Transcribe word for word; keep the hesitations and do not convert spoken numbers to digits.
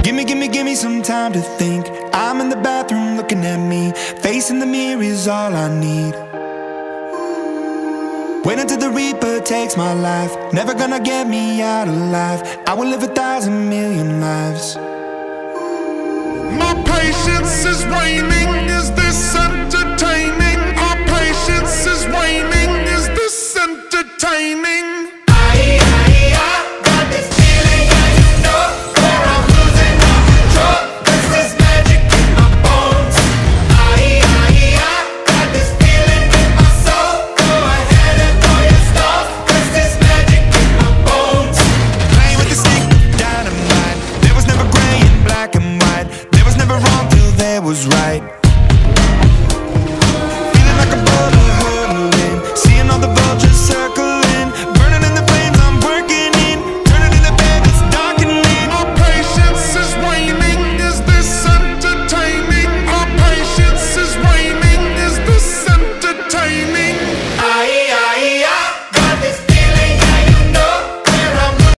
Gimme, gimme, gimme some time to think. I'm in the bathroom looking at me. Facing the mirror is all I need. Wait until the Reaper takes my life. Never gonna get me out alive. I will live a thousand million